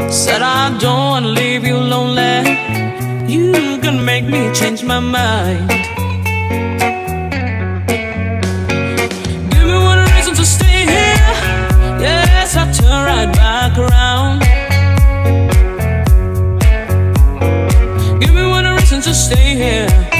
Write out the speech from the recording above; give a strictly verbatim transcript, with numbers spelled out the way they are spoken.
Said I don't wanna leave you lonely. You can make me change my mind. Give me one reason to stay here. Yes, I'll turn right back around. Give me one reason to stay here.